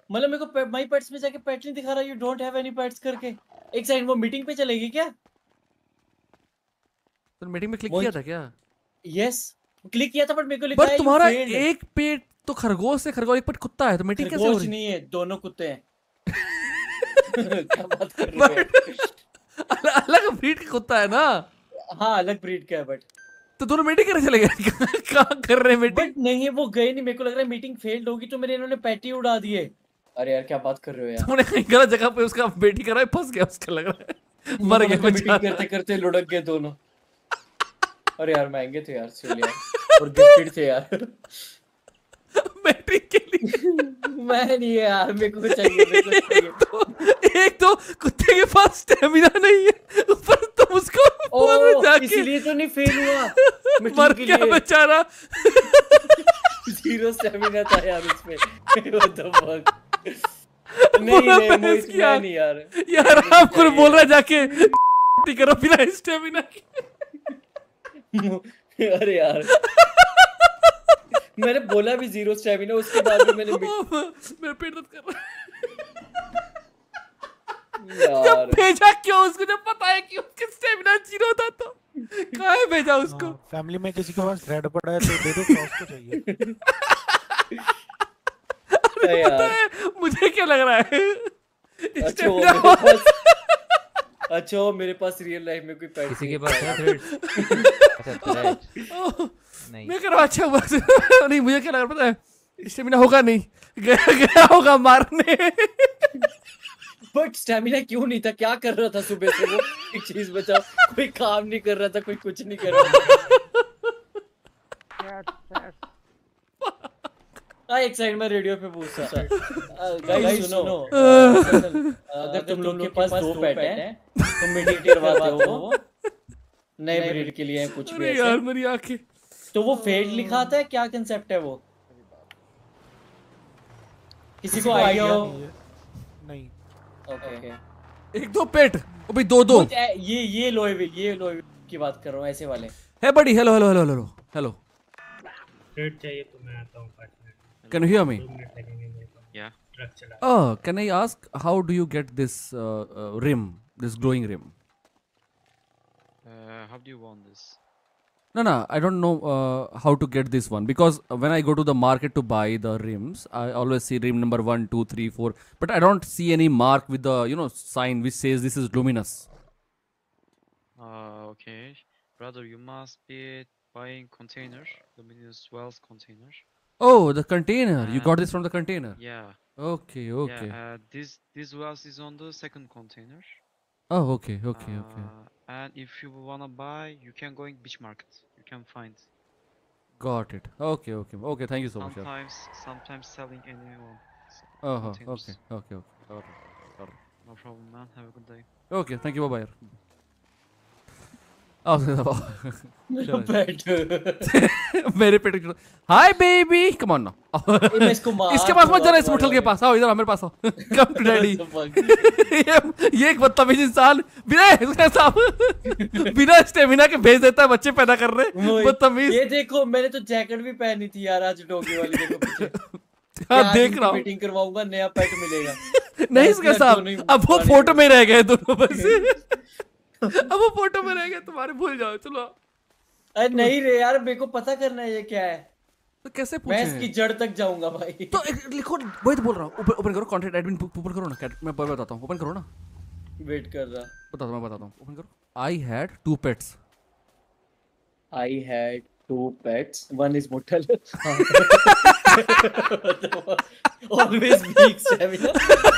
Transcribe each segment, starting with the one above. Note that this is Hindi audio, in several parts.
मतलब मेरे को माई पेट्स में जाके पेट नहीं दिखा रहा, you don't have any pets करके। एक सेकंड, वो मीटिंग पे चलेगी क्या? तो मीटिंग में क्लिक किया था क्या? यस, क्लिक किया था, बट मेरे को लिखा बट है तुम्हारा एक पेट तो खरगोश है, खरगोश, एक पेट कुत्ता है, तो मीटिंग कैसे हो रही? नहीं है, दोनों कुत्ते हैं। क्या बात कर रहे हो? अलग ब्रीड का कुत्ता है ना? हाँ अलग ब्रीड का है, बट तो दोनों मीटिंग करने चले गए? कहाँ कर रहे हैं मीटिंग? बट नहीं, वो गए नहीं, मेरे को लग रहा है मीटिंग फेल्ड होगी तो मेरे इन्होंने पैटी उड़ा दिए। अरे यार क्या बात कर रहे हो यार, तुमने कहीं गलत जगह पे उसका बेटी करा है, फंस गया उसका लग रहा है, मर गया मीटिंग करते करते लुढ़क गए दोनों। अरे यार महंगे थे यार सेल यार, और गिफ्टेड थे यार मीटिंग के लिए। मैं नहीं है यार, मेरे को चाहिए, मेरे को चाहिए। एक तो कुत्ते के पास स्टेमिना नहीं है, ऊपर तुम उसको बोलो जाके, इसलिए तो नहीं फेल हुआ, मर गया बेचारा। 0 स्टेमिना था यार उसमें। What the fuck? नहीं यार आपको बोल रहा जाके करो बिना स्टेमिना के। अरे यार मैंने बोला भी 0 स्टेमिना, उसके बाद भी मैंने मेरा पेट दर्द कर रहा है यार। भेजा क्यों उसको जब पता है कि उसका स्टेमिना 0 था? तो कहाँ है भेजा उसको? फैमिली में किसी के पास थ्रेड पड़ा है तो दे दो, क्रॉस को चाहिए। अरे पता है मुझे क्या लग रहा है, अच्छा मेरे पास रियल लाइफ में कोई पेट किसी के पास है थ्रेड्स? अच्छा थ्रेड नहीं, मैं कह रहा अच्छा हुआ नहीं, मुझे क्या लग रहा पता है, स्टेमिना होगा नहीं, गया होगा मारने। बट स्टेमिना क्यों नहीं था? क्या कर रहा था सुबह से वो? एक चीज बताओ, कोई काम नहीं कर रहा था, कोई कुछ नहीं कर रहा था। एक साइड में रेडियो पे पूछा गाइस सुनो, अगर तुम लोग के पास 2 पेट हैं, तुम मीटिंग करवाते हो नए ब्रीड के लिए कुछ भी ऐसे, यार मेरी आंखें, तो वो फेड लिखा था, क्या कंसेप्ट है वो? किसी को आइडिया हो? नहीं। ओके, 1-2 पेट, ओ भाई 2-2 ये लोएविल की बात कर रहा हूँ, ऐसे वाले है बड़ी। Hello hello hello hello hello, trade चाहिए तो मैं आता हूँ 5 minute. Can you hear me? 2 minute लगेंगे मेरे को। या ट्रक चला। Oh, can I ask how do you get this rim, this glowing rim? How do you want this? No, I don't know how to get this one, because when I go to the market to buy the rims, I always see rim number 1, 2, 3, 4, but I don't see any mark with the sign which says this is luminous. Okay, brother, you must be buying container, luminous wells container. Oh, the container. You got this from the container. Yeah. Okay. Yeah, this wells is on the second container. Oh, okay. And if you wanna buy, you can go in beach market. You can find. Got it. Okay. Thank you so much. Sometimes selling anyone. Oh, okay. All right. No problem, man. Have a good day. Okay, thank you. Bye. मेरे pet hi baby, come on now. इसके पास मत जाना, इस मुठल के पास आओ, इधर मेरे पास आओ। Come to daddy. ये एक बदतमीज इंसान बिना स्टेमिना के भेज देता है बच्चे पैदा कर रहे, बदतमीज। ये देखो मैंने तो जैकेट भी पहनी थी यार आज, डॉगी वाली, देखो पीछे। हाँ देख रहा हूँ, मीटिंग करवाऊंगा, नया पेट मिलेगा। नहीं इसके साथ, अब वो फोटो में रह गए दोनों बस। अब वो फोटो में रह गए तुम्हारे, भूल जाओ चलो। अरे नहीं रे यार, मेरे को पता करना है ये क्या है, तो कैसे पूछे? मैं इसकी जड़ तक जाऊंगा भाई। तो लिखो, वही तो बोल रहा हूँ, ओपन करो कॉन्टैक्ट एडमिन, ओपन करो ना, मैं बताता हूँ, ओपन करो ना। वेट कर रहा, मैं बताता हूँ, ओपन करो। I had 2 pets. I had 2 pets. One is Muttal. Always weak stamina.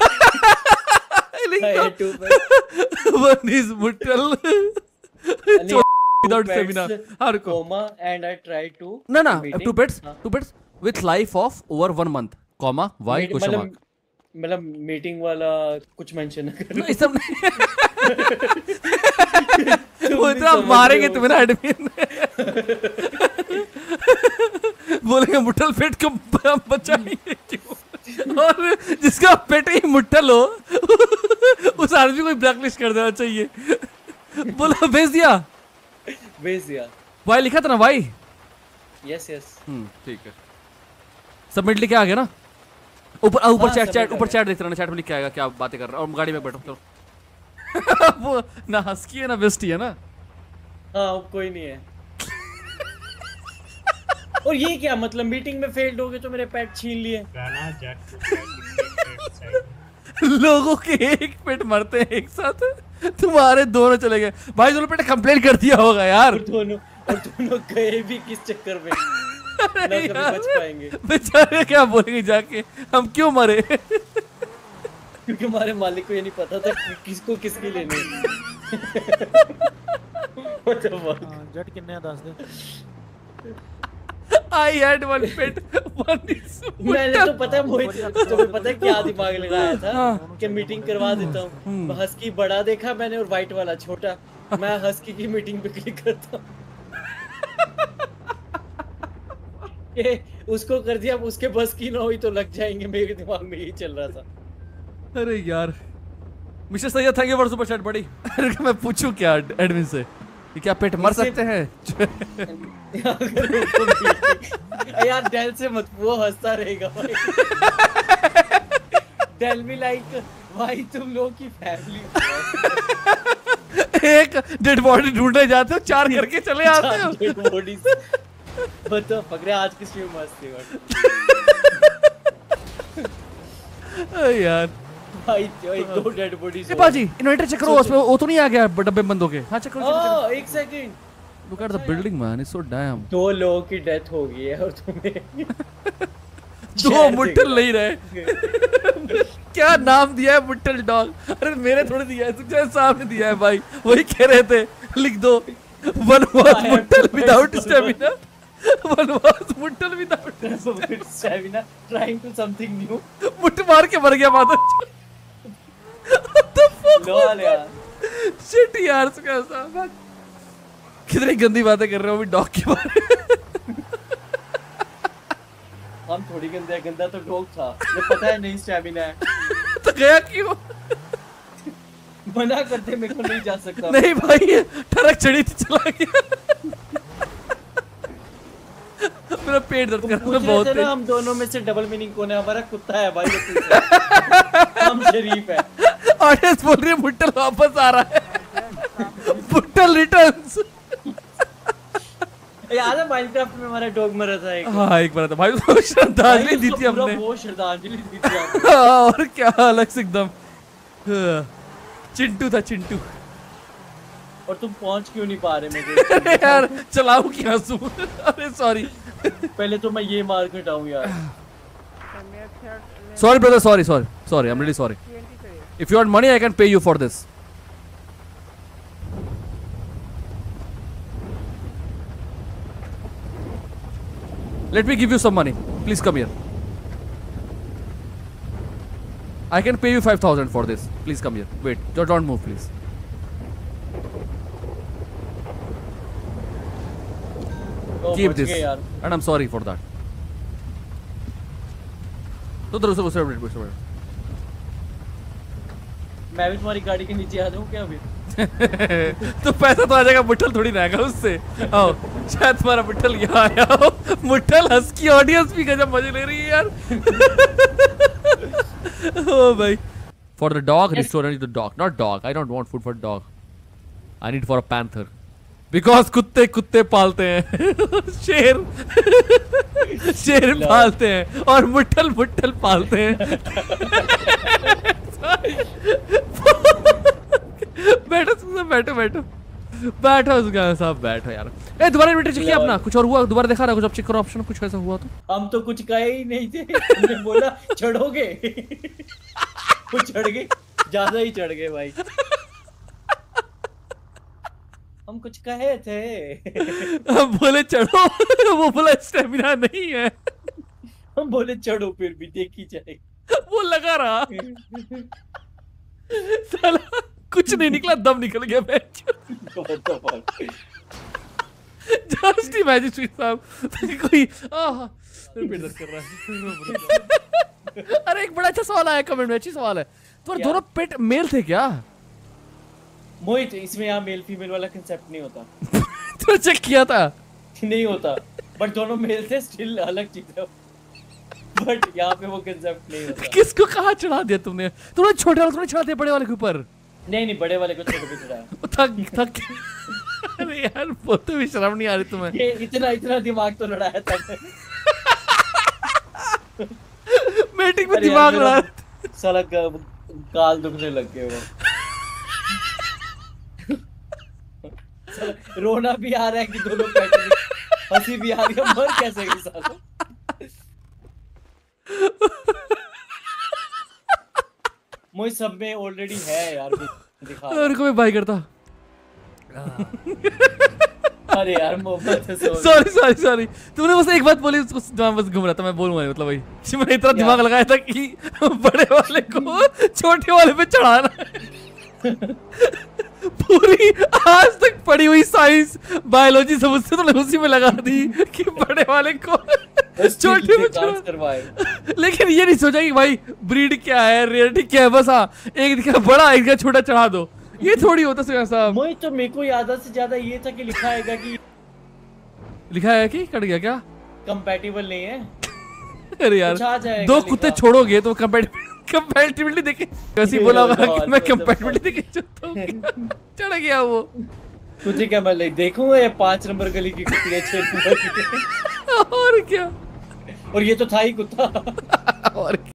I had 2 pets. One is Muttal. Without stamina. Comma, and I tried to. No. 2 pets. 2 pets with life of over 1 month. Comma. Why? Question mark. मतलब मीटिंग वाला कुछ मेंशन ना करना। नहीं सब वो इतना मारेंगे तुम्हें ना एडमिन। बोलेंगे मुट्ठल पेट को बचाएंगे क्यों, और जिसका पेट ही मुट्ठल हो उस आदमी को ब्लैकलिस्ट कर देना चाहिए। बोला भेज दिया वाई लिखा था ना वाई। यस ठीक है, सबमिट लिखे आ गया ना। ऊपर हाँ, चैट समझ ऊपर गया। चैट देख रहा ना, चैट में लिख के आएगा क्या बातें कर रहा और गाड़ी में बैठो तो वो ना हस्की है ना वेस्टी है ना। हाँ अब कोई नहीं है। और ये क्या मतलब, मीटिंग में फेल्ड हो गए तो मेरे पेट छीन लिए। गाना जैक को पेट चाहिए। लोगों के एक पेट मरते हैं एक साथ, तुम्हारे दोनों चले गए भाई। दोनों पेट कंप्लेंट कर दिया होगा यार। और दोनों गए भी किस चक्कर में, ना अरे कभी यार, बच पाएंगे। बेचारे क्या बोलेंगे जाके, हम क्यों मरे। क्योंकि हमारे मालिक को ये नहीं पता था कि किसको किसकी लेनी है। What the fuck? हाँ, जट किन्ने हैं, दस दे। I had one pet, one is मैंने तो पता है मोहित, तुम्हें पता है क्या दिमाग लगाया था हाँ। कि मीटिंग करवा देता हूँ। हस्की बड़ा देखा मैंने और व्हाइट वाला छोटा, मैं हस्की की मीटिंग पे क्लिक करता हूँ। ये उसको कर दिया, अब उसके बस की ना हुई तो लग जाएंगे, मेरे दिमाग में यही चल रहा था। अरे यार mister Syed thank you for super chat बड़ी। मैं पूछूं क्या एडमिन से कि क्या पेट मर सकते हैं। यार डेल से मत, वो हंसता रहेगा भाई। डेल भी लाइक भाई तुम लोग की फैमिली। एक डेड बॉडी ढूंढने जाते हो, 4 करके चले आते हो। बताओ पकड़े आज की स्ट्रीम मस्त थी अरे यार भाई, जो एक दो डेड बॉडीज। ए बाजी इन्वर्टर चेक करो, उसमें वो तो नहीं आ गया डब्बे बंद हो गए। हां चेक करो। ओह एक second, look at the building man, it's so damn. 2 लोगों की डेथ हो गई है और तुम्हें 2 मुट्ठल नहीं रहे। क्या नाम दिया है मुट्ठल डॉग? अरे मेरे थोड़े दिया है, तुझे सामने दिया है भाई, वही कह रहे थे लिख दो। वन वाज मुट्ठल विदाउट स्टैमिना, वन वाज मुट्ठल without stamina trying to something new. मुट्ठ मार के मर गया Madhav. What the fuck was lol यार। that? Shit यार, उसका साहब कितनी गंदी बातें कर रहे हो अभी डॉग के बारे में। हम थोड़ी गंदा, गंदा तो डॉग था, मुझे पता है नहीं स्टैमिना है। तो गया क्यों? मना करते मेरे को नहीं जा सकता। नहीं भाई ठरक चढ़ी थी, चला गया। मेरा पेट दर्द कर रहा है बहुत ना तेज। हम दोनों में से डबल मीनिंग कौन है? हमारा कुत्ता है भाई, ये पूछो। हम शरीफ है। ऑडियंस बोल रही है मुट्ठल वापस आ रहा है। मुट्ठल रिटर्न्स। याद है माइनक्राफ्ट में हमारा डॉग मरा था एक। हाँ एक बार था भाई, उसको श्रद्धांजलि दी थी हमने। वो श्रद्धांजलि दी थी आपने। और क्या अलग से एकदम चिंटू था चिंटू। और तुम पहुंच क्यों नहीं पा रहे मुझे? अरे यार चलाऊ क्या हंसू। अरे सॉरी पहले तो मैं ये मार के हटाऊं यार। Sorry brother, sorry I am really sorry. If you want money I can pay you for this. Let me give you some money. Please come here. I can pay you 5,000 for this. Please come here. Wait, don't move, please. Oh, Keep बच this, गए यार। and I'm sorry for that. तो दूसरा दूसरा मैं भी तुम्हारी गाड़ी के नीचे आ जाऊं क्या अभी? तो पैसा तो आ जाएगा, मुट्ठल थोड़ी ना आएगा उससे। आओ शायद तुम्हारा मुट्ठल यहाँ आया हो। मुट्ठल हंस की ऑडियंस भी गजब मजे ले रही है यार। ओ भाई for the dog restore the dog, not dog. I don't want food for dog, I need for a panther because कुत्ते पालते हैं। शेर पालते हैं और मुट्ठल पालते हैं। बैठो उसका साहब, बैठो यार। ए दोबारा इन्वेंटरी चेक किया अपना, कुछ और हुआ? दोबारा देखा रहा कुछ, अब चेक करो ऑप्शन, कुछ ऐसा हुआ तो। हम तो कुछ कहे ही नहीं थे, हमने बोला चढ़ोगे। वो चढ़ गए, ज्यादा ही चढ़ गए भाई। हम कुछ कहे थे। हम बोले चढ़ो, वो बोला स्टेमिना नहीं है। हम बोले चढ़ो, फिर भी देखी जाएगी। वो लगा रहा साला, कुछ नहीं निकला, दम निकल गया। जस्ट इमेजिन स्वीट साहब कोई पेट दर्द कर रहा है। अरे एक बड़ा अच्छा सवाल आया कमेंट में, अच्छी सवाल है। तुम्हारे दोनों पेट मेल थे क्या? मोहित इसमें यहाँ मेल फीमेल वाला कंसेप्ट नहीं होता। तो चेक किया था? नहीं होता, बट दोनों मेल थे, स्टिल अलग चीज है। बट यहाँ पे वो कंसेप्ट नहीं होता। किसको कहाँ चढ़ा दिया तुमने? तुमने छोटे वाले, तुमने चढ़ा दिया बड़े वाले के ऊपर। नहीं बड़े वाले को छोटे पे चढ़ाया। थक अरे यार वो तो भी शर्म नहीं आ रही तुम्हें। ये इतना दिमाग तो लड़ाया था। मीटिंग में दिमाग लड़ा। साला गाल दुखने लग गए वो। रोना भी आ रहा है कि दोनों पैसे, हंसी भी आ रही है, मर कैसे गई साला। मुझे सब में ऑलरेडी है यार, दिखा। और कोई बाय करता। अरे यार मोहब्बत है। सॉरी तुमने बस एक बात बोली, उसको दिमाग बस घूम रहा था। मैं बोलूंगा मतलब वही कि मैंने इतना दिमाग लगाया था कि बड़े वाले को छोटे वाले पे चढ़ाना है। पूरी आज तक पढ़ी हुई साइंस बायोलॉजी समझते तो उसी में लगा दी कि बड़े वाले को छोटे में चढ़ाए। लेकिन ये नहीं सोचा कि भाई ब्रीड क्या है, रेयरिटी क्या है। बस हाँ, एक दिखा बड़ा एक दिखा छोटा चढ़ा दो, ये थोड़ी होता साहब। मुझे तो मेरे को ज्यादा से ज्यादा ये था कि लिखा है कि कट गया क्या? कंपैटिबल नहीं है। अरे यार दो कुत्ते छोड़ोगे तो कंपैटिबिलिटी देखे कैसी बोला होगा कि मैं कंपैटिबिलिटी देखे चढ़ गया वो। तुझे क्या मैं देखूंगा ये 5 नंबर गली की कुत्ती है, 6 नंबर की। और क्या, और ये तो था ही कुत्ता। और